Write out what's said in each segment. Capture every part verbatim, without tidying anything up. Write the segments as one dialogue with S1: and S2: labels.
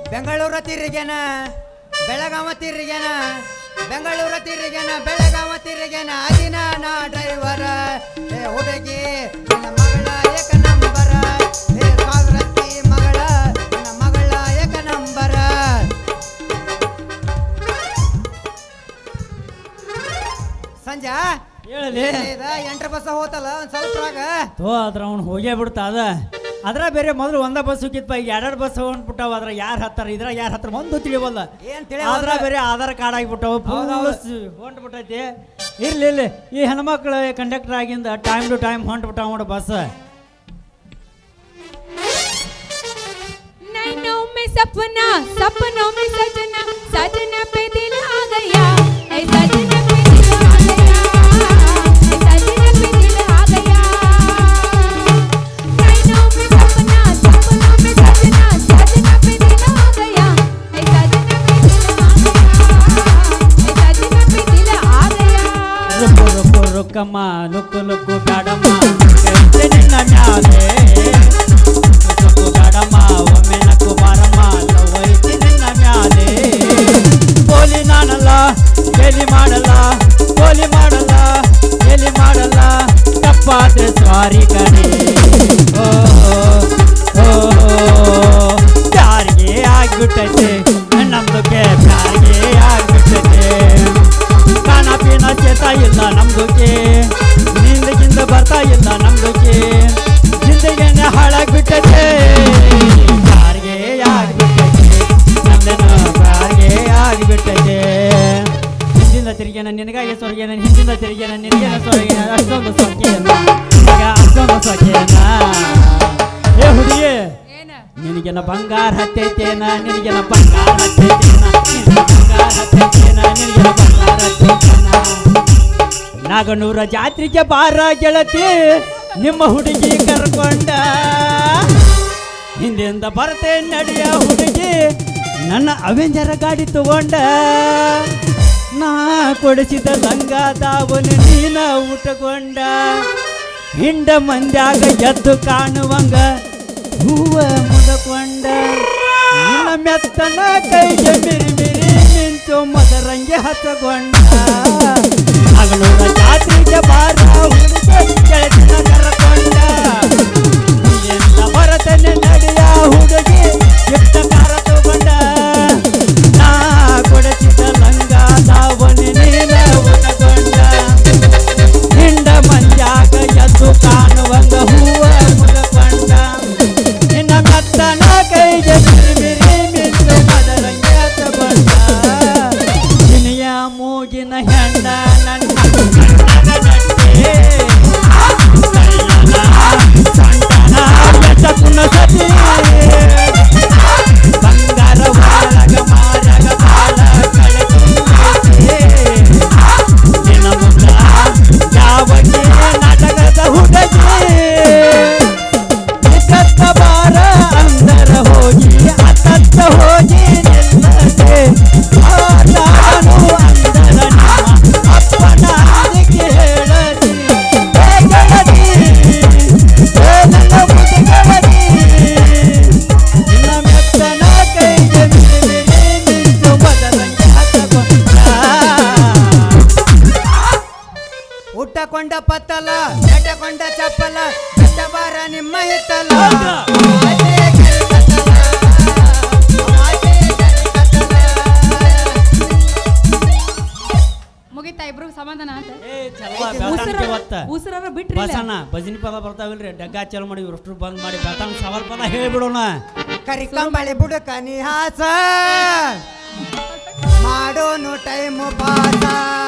S1: ಬೆಂಗಳೂರು ತಿರುಗೇನ ಬೆಳಗಾವ ತಿರುಗೇನ ಬೆಂಗಳೂರು ತಿರುಗೇನ ಬೆಳಗಾವ ತಿರುಗೇನ ಅದಿನ ನಾ ಡ್ರೈವರ ಹೇ ಹುಡುಗಿ ನನ್ನ ಮಗಳ ಏಕ ನಂಬರ ಹೇ ಸಾವಿರತ್ತಿ ಮಗಳ ನನ್ನ ಮಗಳ ಏಕ ನಂಬರ ಸಂಜಾ
S2: ಹೇಳಲಿ
S1: ಎಂಟ್ರ ಬಸ್ ಹೋತಲ್ಲ ಒಂದ್ ಸ್ವಲ್ಪ
S2: ತೋ ಅದ್ರ ಅವ್ನು ಹೋಗೇ ಬಿಡ್ತಾ ಅದ ಅದ್ರ ಬೇರೆ ಮೊದಲು ಒಂದ ಬಸ್ ಹೋಗಿತ್ಪ ಈಗ ಎರಡೆರಡು ಬಸ್ ಹೊಂಟ್ಬಿಟ್ಟಾವ ಅದ್ರ ಯಾರು ಹತ್ತಾರ ಇದ್ರ ಯಾರು ಹತ್ತಾರ ಒಂದು ತಿಳಿವಲ್ಲ ಅದ್ರ ಬೇರೆ ಆಧಾರ್ ಕಾರ್ಡ್ ಆಗಿಬಿಟ್ಟಾವ ಹೊಂಟ್ಬಿಟ್ಟೈತಿ ಇರ್ಲಿ ಇಲ್ಲಿ ಈ ಹೆಣ್ಮಕ್ಳು ಕಂಡಕ್ಟರ್ ಆಗಿಂದ ಟೈಮ್ ಟು ಟೈಮ್ ಹೊಂಟ್ಬಿಟ್ಟಾವ ನೋಡು ಬಸ್
S3: सपना सपनों में सजना सजना पे दिल आ गया ऐ सजना पे दिल आ गया ऐ सजना पे दिल आ गया नैनों में सपना सपनों में सजना सजना पे दिल आ गया ऐ सजना पे दिल आ गया ऐ सजना पे दिल आ गया
S2: रुको रुको रुकಮ್ಮ लुक्ಕು लुक्ಕು ಬ್ಯಾಡಮ್ಮ ಕೈತೆ ನಿನ್ನ ಮ್ಯಾಲೆ ಲುಕ್ಕು ಬ್ಯಾಡಮ್ಮ ಒಮ್ಮೆ ನಕ್ಕು ಬಾರಮ್ಮ ಲವೈತಿ ನಿನ್ನ ಮ್ಯಾಲೆ ಪೋಲಿ ನಾನಲ್ಲ ಬೇಲಿ ಮಾಡಲ್ಲ ಪೋಲಿ ಮಾಡಲ್ಲ ಬೇಲಿ ಮಾಡಲ್ಲ ತಪ್ಪಾದ್ರೆ ಸಾರಿ ಕಣೆ ಓ ಪ್ಯಾರಿಗೆ ಆಗ್ಬಿಟ್ಟೈತೆ ನಮ್ದಕ್ಕೆ ಪ್ಯಾರಿಗೆ ಆಗ್ಬಿಟ್ಟೈತೆ ಖಾನ ಪೀನ ಸೇತಾ ಇಲ್ಲ ನಮ್ದಕ್ಕೆ ನಿಂದಗಿಂದ ಬರ್ತಾ ಇಲ್ಲ ನಮ್ದಕ್ಕೆ ಜಿಂದಗಿನ ಹಾಳಾಗ್ಬಿಟ್ಟೈತೆ ಪ್ಯಾರಿಗೆ ಆಗ್ಬಿಟ್ಟೈತೆ ನಮ್ದೇನು ಪ್ಯಾರಿಗೆ ಆಗ್ಬಿಟ್ಟೈತೆ ಹಿಂದಿಂದ ತಿರುಗೇನ ನಿನಗಾಗಿ ಸೊರಗೇನ ಹಿಂದಿಂದ ತಿರುಗೇನ ನಿನಗೇನ ಸೊರಗೇನ ಅಷ್ಟೊಂದು ಸೊಕ್ಕೇನ ಈಗ ಅಷ್ಟೊಂದು ಸೊಕ್ಕೇನ ಏ ಹುಡುಗಿ ನಿನಗೇನ ಬಂಗಾರ ಹತ್ತೈತೇನ ನಿನಗೇನ ಬಂಗಾರ ಹತ್ತೈತೇನ ನಿನಗೆ ಬಂಗಾರ ಹತ್ತೈತೇನ ನಿನಗೇನ ಬಂಗಾರ ಹತ್ತೈತೇನ ನಾಗನೂರ ಜಾತ್ರೆಗೆ ಬಾರ ಗೆಳತಿ ನಿಮ್ಮ ಹುಡುಗಿ ಕರ್ಕೊಂಡ ಹಿಂದಿಂದ ಬರತೆ ನಡೆಯ ಹುಡುಗಿ ನನ್ನ ಅವೆಂಜರ ಗಾಡಿ ತಗೊಂಡ ನಾ ಕೊಡಿಸಿದ ಲಂಗ ದಾವನು ನೀನ ಉಟ್ಕೊಂಡ ಹಿಂಡ ಮಂದ್ಯಾಗ ಎದ್ದು ಕಾಣುವಂಗ ಹೂವ ಮುಡಕೊಂಡ ನಿನ್ನ ಮೆತ್ತನ ಕೈಗೆ ಮಿರಿ ಮಿರಿ ನಿಂತು ಮದರಂಗೆ ಹತ್ತಗೊಂಡ ನಾಗನೂರ ಜಾತ್ರೆಗೆ ಬಾರ ಹುಡುಗ ಗೆಳತಿನ ಕರ್ಕೊಂಡ ಹಿಂದಿಂದ ಬರತನೆ ನಡೆಯ ಹುಡುಗಿ ಗಿಫ್ಟ ಕಾರ ತಗೊಂಡ ನಾ ಕೊಡಿಸಿದ ಲಂಗ ದಾವಣಿ ನೀನ ಉಟ್ಕೊಂಡ ಹಿಂಡ ಮಂದ್ಯಾಗ ಎದ್ದು ಕಾಣುವಂಗ ಹೂವ ಮುಡಕೊಂಡ ನಿನ್ನ ಮೆತ್ತನ ಕೈಗೆ ಮಿರಿ ಮಿಂಚು ಮದರಂಗೆ ತಗೊಂಡ ನಿನೆಯ ಮೂಗಿನ ಹೆಂಡ ನನ್ನ ಚಕುನ ಸತಿ ಬಂಗಾರ ಒಳಗ ಮಾರಗ ಬಾಳ ಕಳಕಿ ನಿನ್ನ ಮುಂದ ಯಾವಕ್ಕೆ ನಾಟಕದ ಹುಡುಗಿ ನಿಕತ್ತ ಬಾರ ಅಂದರ ಹೋಗಿ ಅತ್ತತ್ತ ಹೋಗಿ ನಿಲ್ಲದೆ ಆಟಾಡನು ಅಂದರ ನಿಮ್ಮ ಅಪ್ಪನ ಅದಕ್ಕೆ ಹೇಳದಿ ಹೇಳದಿ ನನ್ನ ಬುದ್ಧಿ ಗೆಳತಿ ನಿನ್ನ ಮೆತ್ತನ ಕೈಗೆ ಮಿರಿ ನಿಂತು ಬದಲಂಗೆ ಹತ್ತಕೊಂಡ
S1: ಉಟ್ಟಕೊಂಡ ಪತ್ತಲ ಕಟ್ಟಕೊಂಡ ಚಪ್ಪಲ ಕಟ್ಟ ಬಾರ ನಿಮ್ಮ ಹಿತ್ತಲ
S3: ಮುಗಿತಾ ಇಬ್ರು ಸಮಾಧಾನ
S2: ಉಸಿರಾರ ಬಿಟ್ರಿ ಬಸಣ್ಣ ಭಜನಿ ಪದ ಬರ್ತಾವಿಲ್ರಿ ಡಗ್ಗ ಚಾಲು ಮಾಡಿ ಇವ್ರಷ್ಟು ಬಂದ್ ಮಾಡಿ ಬರ್ತಾನ ಸವಾಲ್ ಪದ ಹೇಳಿಬಿಡೋಣ
S1: ಕರಿಕಂಬಳಿ ಬುಡಕ ನಿಹಾಸ ಮಾಡೋನು ಟೈಮು ಪಾಸ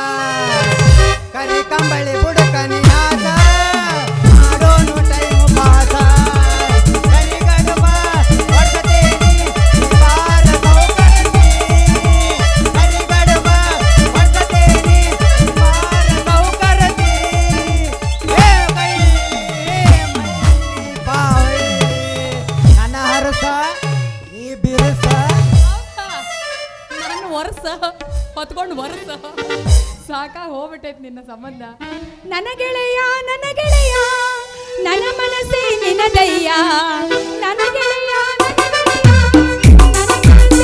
S1: ಕರಿಕಂಬಳಿ ಬುಡಕ ನಿಹಾಸ ಮಾಡೋನು ಟೈಮು ಪಾಸ ಕರಿಗಡುಬ ಹೊಡ್ಸತೇನಿ ಬಾರ ಸೌಕರ್ತಿ ಕರಿಗಡುಬ ಹೊಡ್ಸತೇನಿ ಬಾರ ಸೌಕರ್ತಿ ಏ ಕೈ ಬಾವಿ ನನ್ನ ಹರಸ ಈ ಬಿರುಸ
S3: ನನ್ನ ವರ್ಷ ಹೊತ್ಕೊಂಡು ವರ್ಷ ಸಾಕಾಗಿ ಹೋಗ್ಬಿಟ್ಟೈತಿ ನಿನ್ನ ಸಂಬಂಧ ನನ್ನ ಗೆಳೆಯ ನನ್ನ ಗೆಳೆಯ ನನ್ನ ಮನಸ್ಸೇ ನಿನ್ನದಯ್ಯ ನನ್ನ ಗೆಳೆಯ ನನ್ನ ಗೆಳೆಯ ನನ್ನ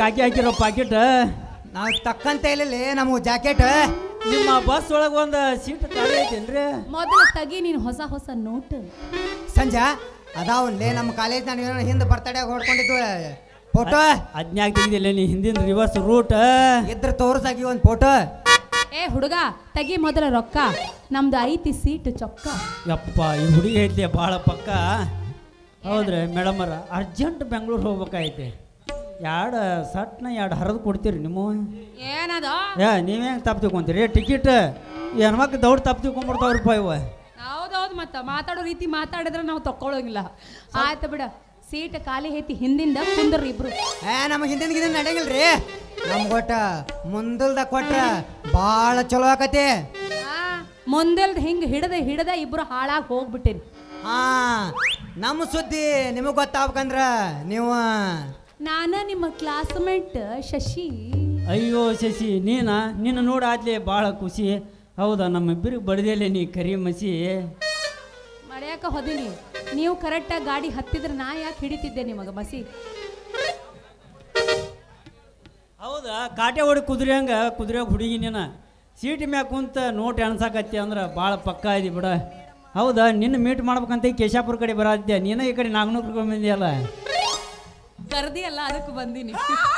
S2: ಕಾಕಿ ಹಾಕಿರೋ ಪಾಕೆಟ್
S1: ನಾವು ತಕ್ಕಂತೆ ಇಲ್ಲ ನಮಗೆ ಜಾಕೆಟ್.
S2: ನಿಮ್ಮ ಬಸ್ ಒಳಗೆ ಒಂದು ಸೀಟ್ ಖಾಲಿ ಐತೇನ್ರಿ?
S3: ಮೊದಲು ತಗಿ ನೀನು ಹೊಸ ಹೊಸ ನೋಟ್.
S1: ಸಂಜೆ ಅದಾವನ್ಲೇ ನಮ್ಮ ಕಾಲೇಜ್ ನಾನು ಹಿಂದೆ ಬರ್ತಡೇ ಹೊಡ್ಕೊಂಡಿದ್ದು ಫೋಟೋ.
S2: ಅದ್ನ್ಯಾಗ ತೆಗಿದಿಲ್ಲ ನೀ ಹಿಂದಿನ ರಿವರ್ಸ್ ರೂಟ್
S1: ಇದ್ರ ತೋರ್ಸಾಗಿ ಒಂದು ಫೋಟೋ.
S3: ಏ ಹುಡುಗ ತಗಿ ಮೊದಲ ರೊಕ್ಕ, ನಮ್ದು ಐತಿ ಸೀಟ್ ಚೊಕ್ಕ.
S2: ಯಪ್ಪ ಈ ಹುಡುಗಿ ಐತಿ ಭಾಳ ಪಕ್ಕ. ಹೌದ್ರಿ ಮೇಡಮರ, ಅರ್ಜೆಂಟ್ ಬೆಂಗಳೂರು ಹೋಗ್ಬೇಕಾಯ್ತಿ. ಎರಡು ಸಟ್ನ ಎರಡು ಹರಿದು ಕೊಡ್ತೀರಿ ನಿಮ್ಮ?
S3: ಏನದ
S2: ಏ ನೀವೇ ತಪ್ಪು ತಿಳ್ಕೊಂತೀರಿ ಟಿಕೆಟ್? ಹೆಣ್ಮಕ್ಳು ದೌಡ್ ತಪ್ಪು ತಿಳ್ಕೊಂಡ್ಬಿಡ್ತಾವ್ರಿಪ್ಪ ಇವ.
S3: ಹೌದೌದು, ಮತ್ತೆ ಮಾತಾಡೋ ರೀತಿ ಮಾತಾಡಿದ್ರೆ ನಾವು ತಕ್ಕೊಳ್ಳೋಂಗಿಲ್ಲ. ಆಯ್ತು ಬಿಡ, ಸೀಟ್ ಖಾಲಿ ಐತಿ ಹಿಂದಿಂದ ಕುಂದ್ರಿ ಇಬ್ರು.
S1: ಏ ನಮಗೆ ಹಿಂದಿನ ಗಿಂದ ನಡೆಯಂಗಿಲ್ರಿ. ನಮ್ಗೆ ಕೊಟ್ಟ ಮುಂದಲ್ದ ಕೊಟ್ರ ಭಾಳ ಚಲೋ ಆಕತಿ.
S3: ಮುಂದಲ್ದ ಹಿಂಗೆ ಹಿಡ್ದ ಹಿಡ್ದ ಇಬ್ರು ಹಾಳಾಗಿ ಹೋಗ್ಬಿಟ್ಟಿರಿ.
S1: ಹಾ, ನಮ್ಮ ಸುದ್ದಿ ನಿಮಗೆ ಗೊತ್ತಾಗ್ಬೇಕಂದ್ರ ನೀವು.
S3: ನಾನ ನಿಮ್ಮ ಕ್ಲಾಸ್ಮೇಟ್ ಶಶಿ.
S2: ಅಯ್ಯೋ ಶಶಿ, ನೀನಾ? ನಿನ್ನ ನೋಡಿ ಆದ್ಲಿ ಭಾಳ ಖುಷಿ. ಹೌದಾ, ನಮ್ಮಿಬ್ಬರಿಗೆ ಬಡ್ದೇಲೆ ನೀ ಕರಿ ಮಸಿ.
S3: ಮರ್ಯಾಕ ಹೋದಿನಿ, ನೀವು ಕರೆಕ್ಟಾಗಿ ಗಾಡಿ ಹತ್ತಿದ್ರೆ ನಾ ಯಾಕೆ ಹಿಡಿತಿದ್ದೆ ನಿಮಗೆ ಮಸಿ?
S2: ಹೌದಾ, ಕಾಟೆ ಹೊಡಿ ಕುದುರೆ ಹಂಗ ಕುದುರೆಯಾಗ ಹುಡುಗಿ ನೀನು ಸೀಟ್ ಮ್ಯಾಗ ಕುಂತ ನೋಟ್ ಎಣ್ಸಾಕತ್ತಿ ಅಂದ್ರೆ ಭಾಳ ಪಕ್ಕ ಇದಿ ಬಿಡ. ಹೌದಾ, ನಿನ್ನ ಮೀಟ್ ಮಾಡ್ಬೇಕಂತ ಕೇಶಾಪುರ ಕಡೆ ಬರತ್ತಿದ್ದೆ, ನೀನು ಈ ಕಡೆ ನಾಗನೂರ್ ಬಂದಿಯಲ್ಲ.
S3: ಕರ್ದಿ ಅಲ್ಲ, ಅದಕ್ಕೆ ಬಂದೀನಿ.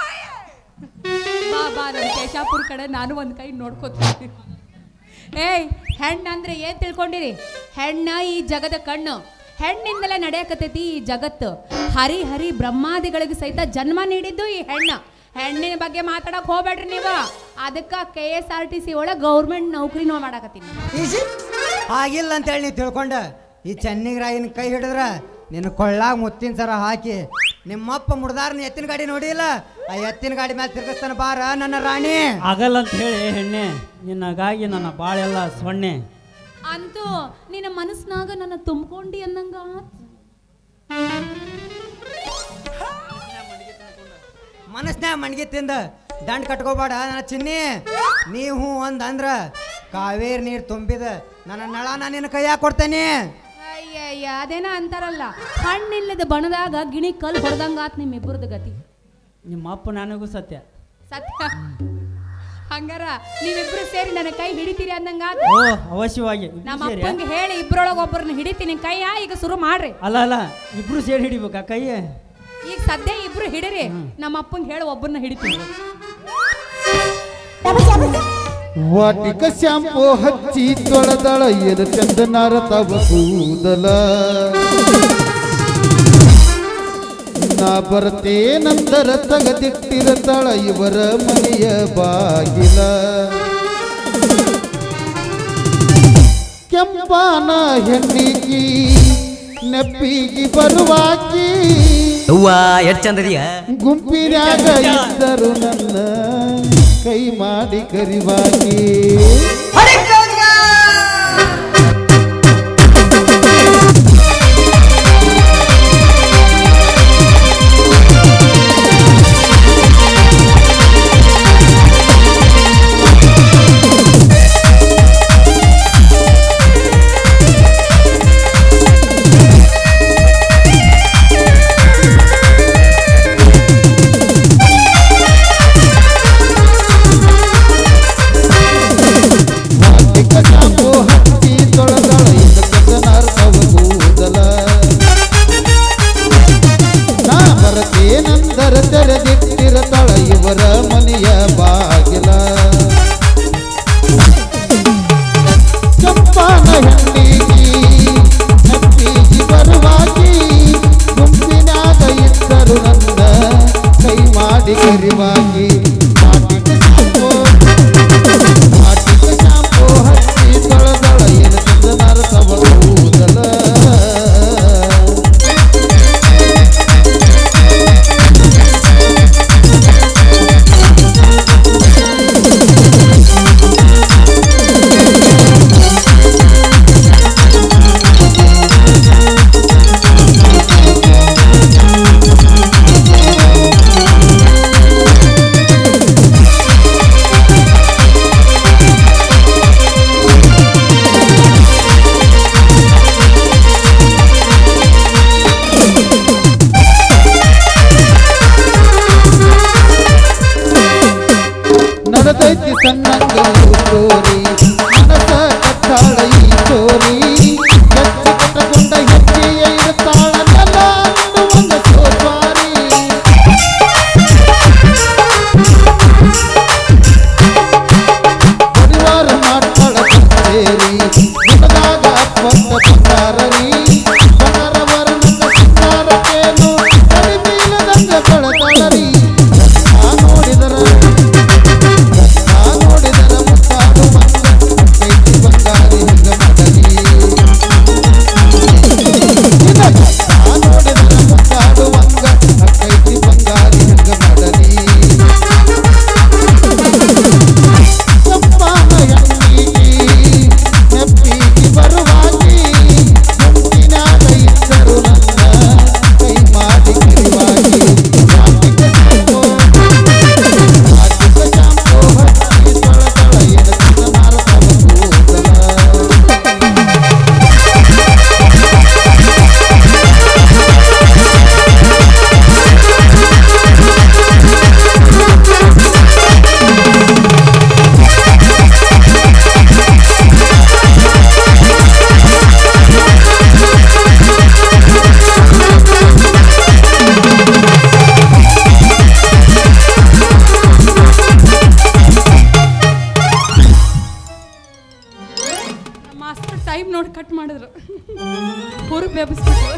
S3: ಬಾ ಬಾ, ನಮ್ಮ ಕೇಶಾಪುರ ಕಡೆ ನಾನು ಒಂದು ಕೈ ನೋಡ್ಕೋತೀನಿ. ಏಯ್, ಹೆಣ್ಣು ಅಂದ್ರೆ ಏನು ತಿಳ್ಕೊಂಡಿರಿ? ಹೆಣ್ಣ ಈ ಜಗದ ಕಣ್ಣು, ಹೆಣ್ಣಿಂದಲೇ ನಡೆಯಕತ್ತೈತಿ ಈ ಜಗತ್ತು. ಹರಿ ಹರಿ ಬ್ರಹ್ಮಾದಿಗಳಿಗೆ ಸಹಿತ ಜನ್ಮ ನೀಡಿದ್ದು ಈ ಹೆಣ್ಣ. ಹೆಣ್ಣಿನ ಬಗ್ಗೆ ಮಾತಾಡಕ್ ಹೋಗ್ಬೇಡ್ರಿ ನೀವು. ಅದಕ್ಕೆ K S R T C ಒಳಗೆ ಗೌರ್ಮೆಂಟ್ ನೌಕರಿನೂ ಮಾಡಾಕತ್ತೀನಿ.
S1: ಆಗಿಲ್ಲ ಅಂತೇಳಿ ನೀವು ತಿಳ್ಕೊಂಡ ಈ ಚೆನ್ನಿಗರಾಯಿನ ಕೈ ಹಿಡಿದ್ರ ನಿನ್ನ ಕೊಳ್ಳಾಗ ಮುತ್ತಿನ ಸರ ಹಾಕಿ ನಿಮ್ಮಪ್ಪ ಮುಡ್ದಾರನ ಎತ್ತಿನ ಗಾಡಿ ನೋಡಿಲ್ಲ, ಆ ಎತ್ತಿನ ಗಾಡಿ ಮೇಲೆ ತಿರ್ಗಿಸ್ತಾನ ಬಾರ ನನ್ನ ರಾಣಿ.
S2: ಆಗಲ್ಲ ಅಂತ ಹೇಳಿ ಹೆಣ್ಣೆ, ನಿನ್ನಗಾಗಿ ನನ್ನ ಬಾಳೆಲ್ಲ ಸೊನ್ನೆ.
S3: ಅಂತೂ ನಿನ್ನ ಮನಸ್ಸಿನಾಗ ನನ್ನ ತುಂಬಿಕೊಂಡಿ ಅನ್ನಂಗ.
S1: ಮನಸ್ನ್ಯಾಗ ಮಣ್ಗಿ ತಿಂದ ದಂಡ ಕಟ್ಕೋಬೇಡ ನನ್ನ ಚಿನ್ನಿ. ನೀವು ಒಂದ್ ಅಂದ್ರ ಕಾವೇರಿ ನೀರು ತುಂಬಿದ ನನ್ನ ನಳ ನಾನು ನಿನ್ನ ಕೈಯಾಗ ಕೊಡ್ತೇನೆ.
S3: ಅಯ್ಯಯ್ಯ, ಅದೇನ ಅಂತಾರಲ್ಲ, ಹಣ್ಣಿಲ್ಲದ ಬಣದಾಗ ಗಿಣಿ ಕಲ್ ಹೊಡೆದಂಗಾತ್ ನಿಮ್ಮಿಬ್ಬರದ ಗತಿ.
S2: ನಿಮ್ಮ ಅಪ್ಪ ನನಗೂ ಸತ್ಯ
S3: ಸತ್ಯ. ಹಂಗಾರ ನೀವಿಬ್ರು ಸೇರಿ ನನ್ನ ಕೈ ಹಿಡಿತೀರಿ ಅಂದಂಗ.
S2: ಓ ಅವಶ್ಯವಾಗಿ.
S3: ನಮ್ಮ ಅಪ್ಪಂಗೆ ಹೇಳಿ ಇಬ್ರೊಳಗ ಒಬ್ಬರನ್ನ ಹಿಡಿತೀನಿ ಕೈಯ. ಈಗ ಶುರು ಮಾಡ್ರಿ.
S2: ಅಲ್ಲ ಅಲ್ಲ, ಇಬ್ರು ಸೇರಿ ಹಿಡಿಬೇಕಾ ಕೈ?
S3: ಈಗ ಸದ್ಯ ಇಬ್ರು ಹಿಡಿರಿ, ನಮ್ಮ ಅಪ್ಪಂಗೆ ಹೇಳಿ ಒಬ್ಬರನ್ನ ಹಿಡಿತೀನಿ.
S4: ವಾಟಿಕ ಶಾಂಪು ಹಚ್ಚಿ ತೊಳೆದಳ ಎದ ಚಂದನಾರ ತವ ಕೂದಲ. ನಾ ಬರ್ತೇನಂದರ ತಗದಿಟ್ಟಿರತಳ ಇವರ ಮನೆಯ ಬಾಗಿಲ. ಕೆಂಪಾನ ಹೆಣ್ಣಿಗಿ ನೆಪ್ಪಿಗಿ ಬರುವಾಕಿ ಗುಂಪಿನ್ಯಾಗ ಇದ್ದರು ನನ್ನ ಕೈ ಮಾಡಿ ಕರಿವಾಗಿ. ಬಾಳು ಚೋರಿ ಮನಸ ಕಟ್ಟಾಳ ಈ ಚೋರಿ ಹೆಚ್ಚು ಕಟ್ಟಕೊಂಡ ಹೆಜ್ಜೆಯ ಇರುತ್ತಾಳ ನೆಲ ಅನ್ನುವಂಗ ಸೋಪಾರಿ ಪರಿವಾರ ಮಾಡ್ತಾಳ ಸೇರಿ ಗುಣದಾಗ ಅಪ್ಪಂದ ಬಂಗಾರರಿ ಬಂಗಾರ ವರ್ಣದ ಸಿಂಗಾರಕ್ಕೇನು ಕಡಿಮೀಲದಂಗ ಬೆಳತಾಳರಿ ನಾ ನೋಡಿದರ ನಾ ನೋಡಿದರ ಮುತ್ತಾಡುವಂಗ ಕೈತಿ ಬಂಗಾರಿ ಹಿಂಗ ಮಡಲಿ ನಾ ನೋಡಿದರ ಮುತ್ತಾಡುವಂಗ ಕೈತಿ ಬಂಗಾರಿ ಹಿಂಗ ಮಡಲಿ ಸಂಪಾನ ಹೆಣ್ಣಿಗೆ ನೆಪ್ಪಿಗೆ ಬರುವಾಗಿ ಮುಂದಿನಾಗ ಇದ್ದರು ನನ್ನ ಕೈ ಮಾಡಿ ಕರಿವಾಗಿ ರಾಟಿಕ ಶಾಂಪೋ ರಾಟಿಕ ಶಾಂಪೋ ಹಚ್ಚಿ ತೊಳ ತೊಳ ಎದಕಿನ ಮಾರತವ ಕೂದಲ
S3: ಮಾಸ್ಟರ್ ಟೈಮ್ ನೋಡಿ ಕಟ್ ಮಾಡಿದ್ರು ಹುರುಪ್ ಎಬ್ಬಿಸ್ಬಿಟ್ರು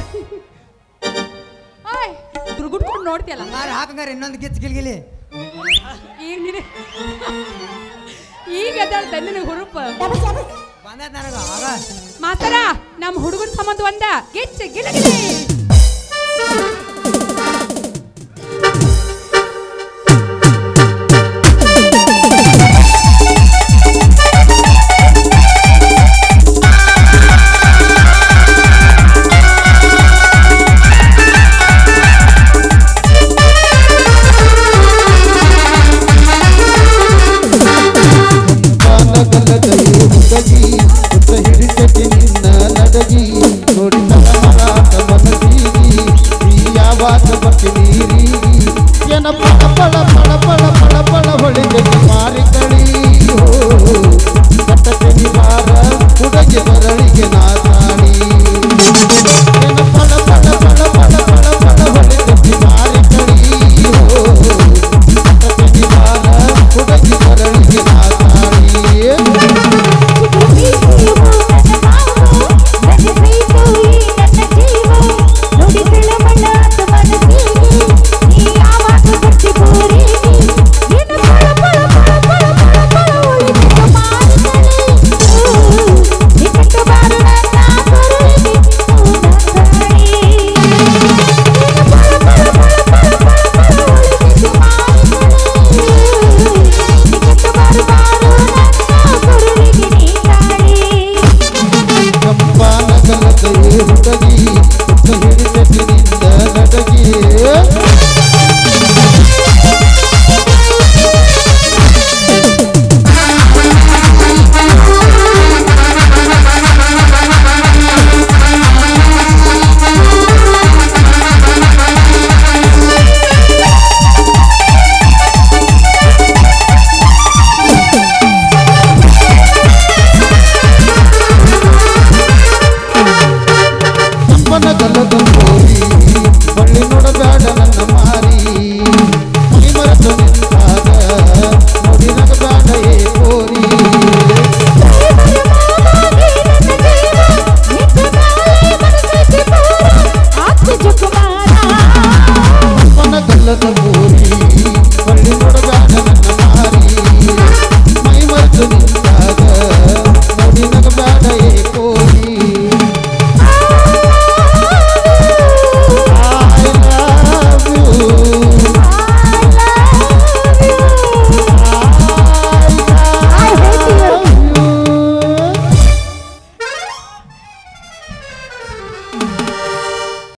S3: ಆಯ್ ದುರ್ಗುಟ್ಕೊಂಡು ನೋಡ್ತೀಯಲ್ಲ
S1: ಹಂಗಾರೆ ಹಾಕಂಗಾರ ಇನ್ನೊಂದು ಗಿಚ್ ಗಿಲ್ಗಿಲಿ
S3: ಈಗ ನೀನು ಈಗ ಅದಾಳ್ತ ನಿನಗೆ ಹುರುಪ್
S1: ಬಂದೈತೆ ನನಗ ಆಗ
S3: ಮಾಸ್ತರ ನಮ್ಮ ಹುಡುಗನ ಸಂಬಂಧ ಒಂದ ಗಿಚ್ಚ ಗಿಲಗಿಲಿ